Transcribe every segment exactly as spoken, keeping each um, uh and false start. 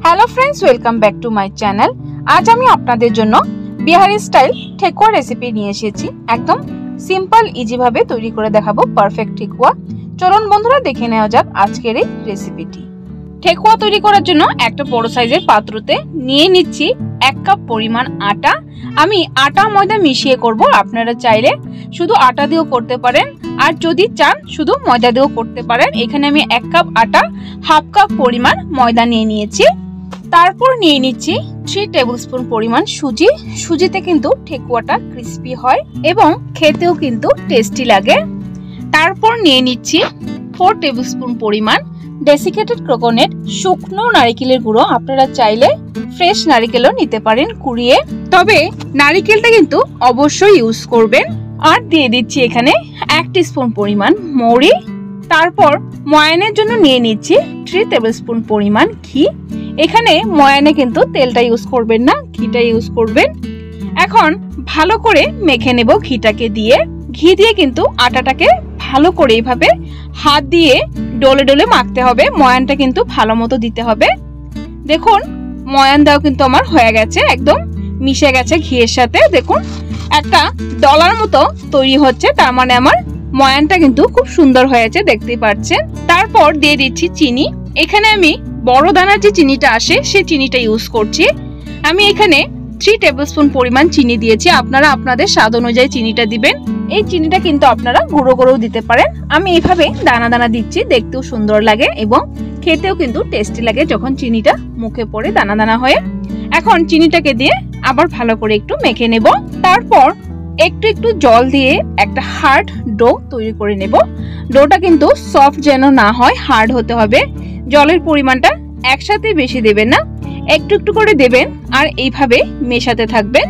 Hello friends, welcome back to my channel. আজ আমি আপনাদের জন্য বিহারি স্টাইল ঠেকুয়া রেসিপি নিয়ে এসেছি। একদম সিম্পল ইজি ভাবে তৈরি করে দেখাবো পারফেক্ট ঠেকুয়া। চলুন বন্ধুরা, দেখে নেওয়া যাক আজকের এই রেসিপিটি। ঠেকুয়া তৈরি করার জন্য একটা বড় সাইজের পাত্রতে নিয়ে নিচ্ছি এক কাপ পরিমাণ আটা। আমি আটা ময়দা মিশিয়ে করব। আপনারা চাইলে শুধু আটা দিয়েও করতে পারেন, আর যদি চান শুধু ময়দা দিয়েও করতে পারেন। এখানে আমি এক কাপ আটা, হাফ কাপ পরিমাণ ময়দা নিয়ে নিয়েছি। তারপর নিয়ে নিচ্ছি থ্রি টেবিল স্পুন পরিমাণ সুজি। সুজিতে কিন্তু ঠেকুয়াটা ক্রিস্পি হয় এবং খেতেও কিন্তু টেস্টি লাগে। তারপর নিয়ে নিচ্ছি ফোর টেবিল স্পুন পরিমাণ ডেসিকেটেড কোকোনাট শুকনো নারকেলের গুঁড়ো। আপনারা চাইলে ফ্রেশ নারকেলও নিতে পারেন কুড়িয়ে, তবে নারকেলটা কিন্তু অবশ্যই ইউজ করবেন। আর দিয়ে দিচ্ছি এখানে এক টিস্পুন পরিমাণ মৌরি। তারপর ময়ানের জন্য নিয়ে নিচ্ছি থ্রি টেবিল স্পুন পরিমাণ ঘি। এখানে ময়ানে কিন্তু তেলটা ইউজ করবেন না, ঘিটা ইউজ করবেন। এখন ভালো করে মেখে নেব ঘিটাকে দিয়ে। ঘি দিয়ে কিন্তু আটাটাকে ভালো করে এইভাবে হাত দিয়ে ডলে ডলে মাখতে হবে। ময়ানটা কিন্তু ভালো মতো দিতে হবে। দেখুন ময়ান দাও কিন্তু আমার হয়ে গেছে, একদম মিশে গেছে ঘিয়ের সাথে। দেখুন একটা ডলার মতো তৈরি হচ্ছে, তার মানে আমার ময়ানটা কিন্তু খুব সুন্দর হয়েছে, দেখতেই পাচ্ছেন। তারপর দিয়ে দিচ্ছি চিনি। এখানে আমি বড় দানার যে চিনিটা আসে সেই চিনিটা ইউজ করছি। আমি এখানে থ্রি টেবিল স্পুন পরিমাণ চিনি দিয়েছি। আপনারা আপনাদের স্বাদ অনুযায়ী চিনিটা দিবেন। এই চিনিটা কিন্তু আপনারা গুঁড়ো করেও দিতে পারেন। আমি এইভাবে দানা দানা দিচ্ছি, দেখতেও সুন্দর লাগে এবং খেতেও কিন্তু টেস্টি লাগে যখন চিনিটা মুখে পড়ে দানা দানা হয়ে। এখন চিনিটাকে দিয়ে আবার ভালো করে একটু মেখে নেব। তারপর একটু একটু জল দিয়ে একটা হার্ড ডো তৈরি করে নেব। ডোটা কিন্তু সফট যেন না হয়, হার্ড হতে হবে। জলের পরিমাণটা একসাথে বেশি দেবেন না, একটু একটু করে দেবেন আর এইভাবে মেশাতে থাকবেন।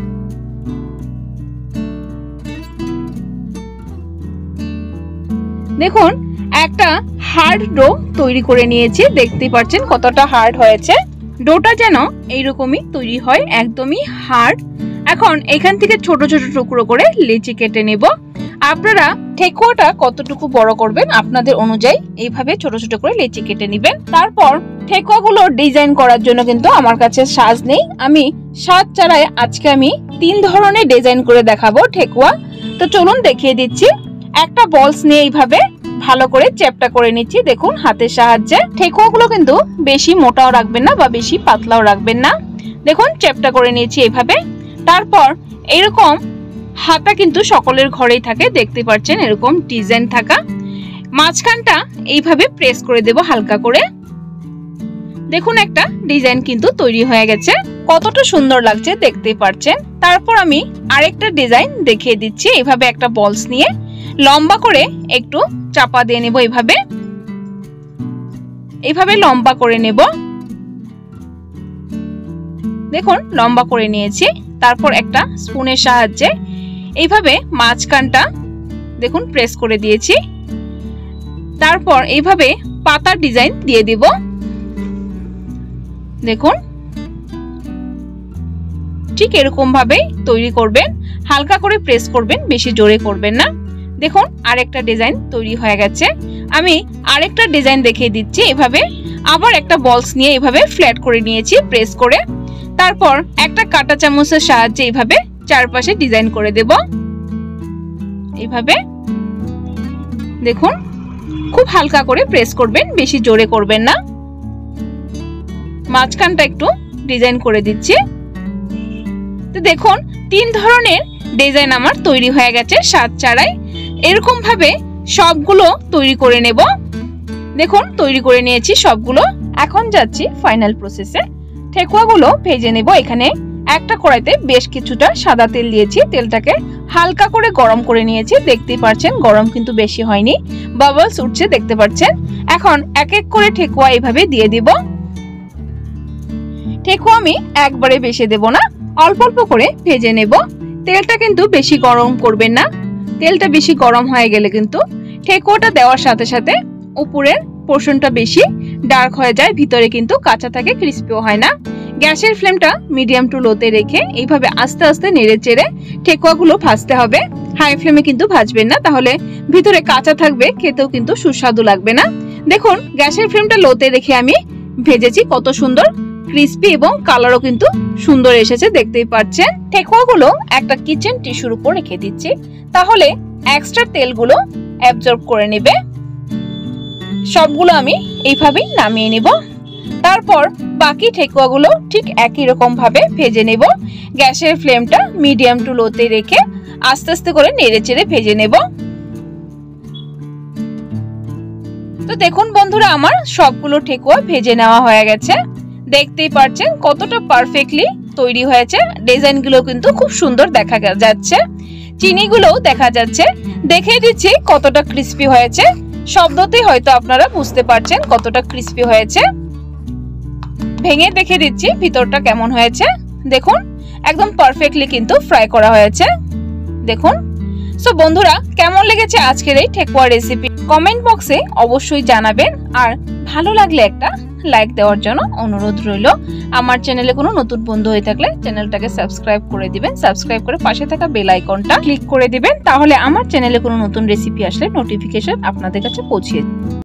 দেখুন একটা হার্ড ডো তৈরি করে নিয়েছি, দেখতেই পাচ্ছেন কতটা হার্ড হয়েছে। ডোটা যেন এইরকমই তৈরি হয়, একদমই হার্ড। এখন এখান থেকে ছোট ছোট টুকরো করে লেচি কেটে নেব। আপনারা ঠেকুয়াটা কতটুকু বড় করবেন আপনাদের অনুযায়ী এইভাবে ছোট ছোট করে লেচি কেটে নেবেন। তারপর ঠেকুয়াগুলো ডিজাইন করার জন্য কিন্তু আমার কাছে সাজ নেই। আমি সাজ ছাড়াই আজকে আমি তিন ধরনের ডিজাইন করে দেখাবো ঠেকুয়া। তো চলুন দেখিয়ে দিচ্ছি। একটা বলস নিয়ে এইভাবে ভালো করে চ্যাপটা করে নিচ্ছি। দেখুন হাতের সাহায্যে। ঠেকুয়াগুলো কিন্তু বেশি মোটাও রাখবেন না বা বেশি পাতলাও রাখবেন না। দেখুন চ্যাপটা করে নিয়েছি এইভাবে। তারপর এরকম হাতা কিন্তু সকলের ঘরেই থাকে, দেখতে পাচ্ছেন এরকম ডিজাইন থাকা। মাঝখানটা এইভাবে প্রেস করে দেব হালকা করে। দেখুন একটা ডিজাইন কিন্তু তৈরি হয়ে গেছে, কতটা সুন্দর লাগছে দেখতেই পাচ্ছেন। তারপর আমি আরেকটা ডিজাইন দেখিয়ে দিচ্ছি। এইভাবে একটা বলস নিয়ে লম্বা করে একটু চাপা দিয়ে নেব। এইভাবে এইভাবে লম্বা করে নেব। দেখুন লম্বা করে নিয়েছি। তারপর একটা স্পুনের সাহায্যে এইভাবে মাঝখানটা দেখুন প্রেস করে দিয়েছি। তারপর এইভাবে পাতার ডিজাইন দিয়ে দিব। দেখুন ঠিক এরকম ভাবে তৈরি করবেন, হালকা করে প্রেস করবেন, বেশি জোরে করবেন না। দেখুন আরেকটা ডিজাইন তৈরি হয়ে গেছে। আমি আরেকটা ডিজাইন দেখিয়ে দিচ্ছি। এভাবে আবার একটা বলস নিয়ে এভাবে ফ্ল্যাট করে নিয়েছি প্রেস করে। তারপর একটা কাঁটা চামচের সাহায্যে এইভাবে চারপাশে ডিজাইন করে দেব। এইভাবে দেখুন খুব হালকা করে প্রেস করবেন, বেশি জোরে করবেন না। মাঝখানটা একটু ডিজাইন করে দিচ্ছি। তো দেখুন তিন ধরনের ডিজাইন আমার তৈরি হয়ে গেছে সাজ ছাড়াই। এরকম ভাবে সবগুলো তৈরি করে নেব। দেখুন তৈরি করে নিয়েছি সবগুলো। এখন যাচ্ছি ফাইনাল প্রসেসে। ঠেকুয়াগুলো ভেজে নেব। এখানে একটা কড়াইতে বেশ কিছুটা সাদা তেল দিয়েছি। তেলটাকে হালকা করে গরম করে নিয়েছি, দেখতেই পাচ্ছেন গরম কিন্তু বেশি হয়নি, বাবলস উঠছে দেখতে পাচ্ছেন। এখন এক এক করে ঠেকুয়া এইভাবে দিয়ে দিব। ঠেকুয়া আমি একবারে বেশি দেব না, অল্প অল্প করে ভেজে নেব। তেলটা কিন্তু বেশি গরম করবেন না। তেলটা বেশি গরম হয়ে গেলে কিন্তু ঠেকুয়াটা দেওয়ার সাথে সাথে উপরের পোর্শনটা বেশি ডার্ক হয়ে যায়, ভিতরে কিন্তু কাঁচা থাকে, ক্রিস্পিও হয় না। গ্যাসের ফ্লেমটা মিডিয়াম টু লোতে রেখে এইভাবে আস্তে আস্তে নেড়ে চেড়ে ঠেকুয়াগুলো ভাজতে হবে। হাই ফ্লেমে কিন্তু ভাজবেন না, তাহলে ভিতরে কাঁচা থাকবে, খেতেও কিন্তু সুস্বাদু লাগবে না। দেখুন গ্যাসের ফ্লেমটা লোতে রেখে আমি ভেজেছি, কত সুন্দর ক্রিস্পি এবং কালারও কিন্তু সুন্দর এসেছে, দেখতেই পাচ্ছেন। ঠেকুয়াগুলো একটা কিচেন টিস্যুর উপর রেখে দিচ্ছি, তাহলে এক্সট্রা তেলগুলো অ্যাবজর্ব করে নেবে। সবগুলো আমি এইভাবেই নামিয়ে নিব। তারপর বাকি ঠেকুয়াগুলো ঠিক একই রকম ভাবে ভেজে নেব। গ্যাসের ফ্লেমটা মিডিয়াম টু লোতে রেখে আস্তে আস্তে করে নেড়ে চেড়ে ভেজে নেব। তো দেখুন বন্ধুরা, আমার সবগুলো ঠেকুয়া ভেজে নেওয়া হয়ে গেছে। দেখতেই পাচ্ছেন কতটা পারফেক্টলি তৈরি হয়েছে। ডিজাইনগুলো কিন্তু খুব সুন্দর দেখা যাচ্ছে, চিনিগুলোও দেখা যাচ্ছে। দেখে দিচ্ছি কতটা ক্রিস্পি হয়েছে। শব্দতেই হয়তো আপনারা বুঝতে পারছেন কতটা ক্রিস্পি হয়েছে। ভেঙে দেখে দিচ্ছি ভিতরটা কেমন হয়েছে। দেখুন একদম পারফেক্টলি কিন্তু ফ্রাই করা হয়েছে। দেখুন। সো বন্ধুরা, কেমন লেগেছে আজকের এই ঠেকুয়া রেসিপি কমেন্ট বক্সে অবশ্যই জানাবেন। আর ভালো লাগলে একটা লাইক দেওয়ার জন্য অনুরোধ রইল। আমার চ্যানেলে কোনো নতুন বন্ধু হয়ে থাকলে চ্যানেলটাকে সাবস্ক্রাইব করে দিবেন। সাবস্ক্রাইব করে পাশে থাকা বেল আইকনটা ক্লিক করে দিবেন, তাহলে আমার চ্যানেলে কোনো নতুন রেসিপি আসলে নোটিফিকেশন আপনাদের কাছে পৌঁছে